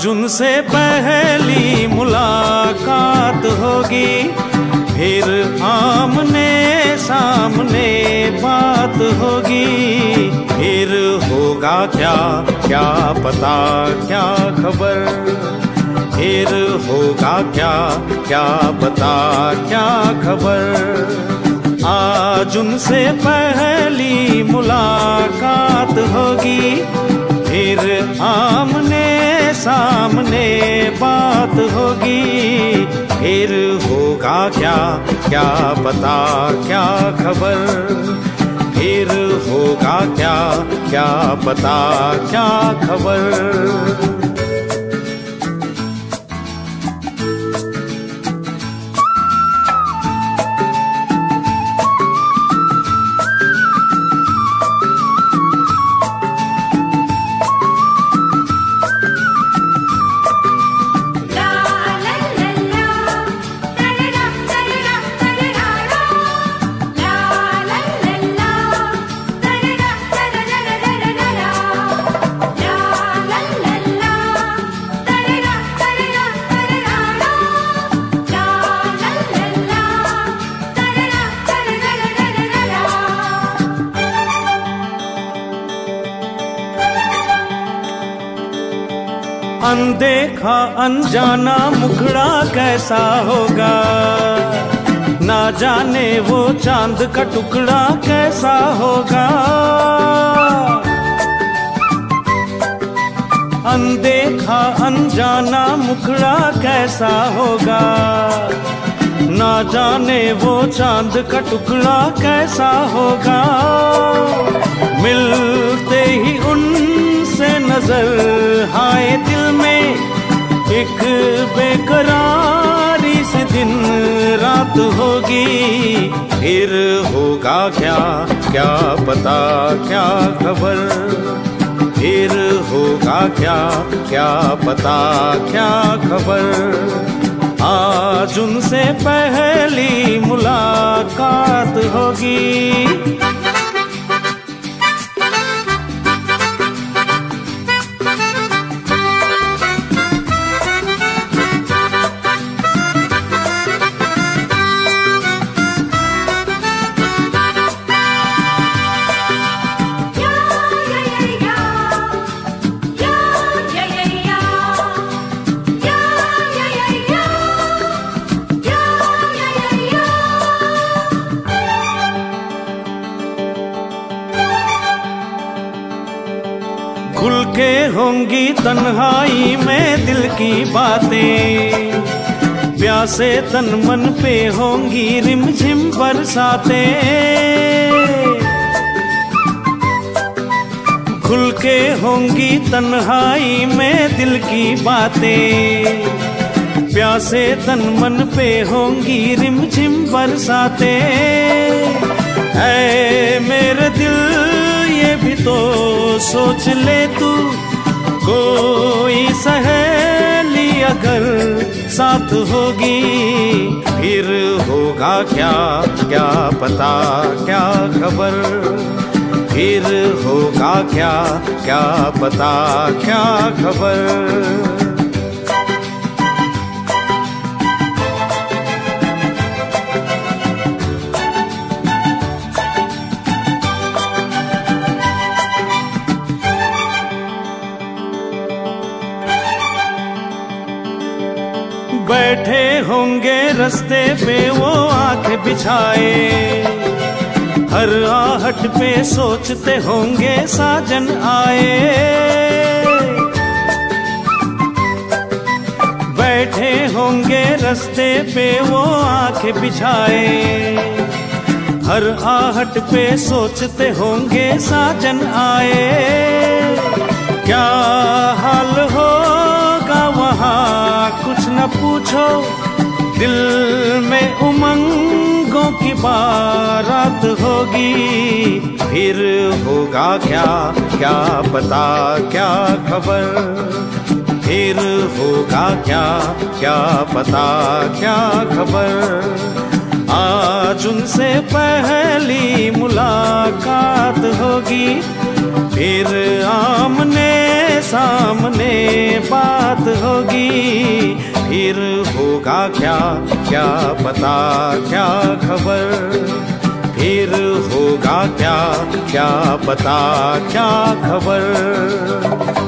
आज उनसे पहली मुलाकात होगी, फिर आमने सामने बात होगी। फिर होगा क्या क्या पता क्या खबर, फिर होगा क्या क्या पता क्या खबर। आज उनसे पहली मुलाकात होगी, फिर आमने सामने बात होगी। फिर होगा क्या क्या पता क्या खबर, फिर होगा क्या क्या पता क्या खबर। अनदेखा अनजाना मुखड़ा कैसा होगा, ना जाने वो चांद का टुकड़ा कैसा होगा। अनदेखा अनजाना मुखड़ा कैसा होगा, ना जाने वो चांद का टुकड़ा कैसा होगा। मिलते ही उनसे नजर आए दिल में, एक बेकरारी से दिन रात होगी। फिर होगा क्या क्या पता क्या खबर, फिर होगा क्या क्या पता क्या खबर। आज उनसे पहली मुलाकात होगी। खुल के होंगी तन्हाई में दिल की बातें, प्यासे तन मन पे होंगी रिमझिम बरसातें। खुल के होंगी तन्हाई में दिल की बातें, प्यासे तन मन पे होंगी रिमझिम बरसातें। ऐ मेरे दिल ये भी तो सोच ले तू, कोई सहेली अगर साथ होगी। फिर होगा क्या क्या पता क्या खबर, फिर होगा क्या क्या पता क्या खबर। बैठे होंगे रास्ते पे वो आंखें बिछाए, हर आहट पे सोचते होंगे साजन आए। बैठे होंगे रास्ते पे वो आंखें बिछाए, हर आहट पे सोचते होंगे साजन आए। क्या हाल होगा वहाँ कुछ न पूछो, दिल में उमंगों की बारात होगी। फिर होगा क्या क्या पता क्या खबर, फिर होगा क्या क्या पता क्या खबर। आज उनसे पहली मुलाकात होगी, फिर आमने सामने बात होगी, फिर होगा क्या क्या पता क्या खबर, फिर होगा क्या क्या पता क्या खबर।